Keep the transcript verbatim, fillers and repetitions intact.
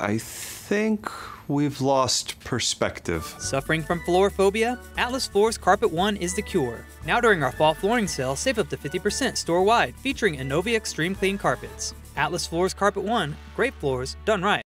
I think we've lost perspective. Suffering from flooraphobia? Atlas Floors Carpet One is the cure. Now during our fall flooring sale, save up to fifty percent store-wide, featuring Innovi Extreme Clean carpets. Atlas Floors Carpet One, great floors done right.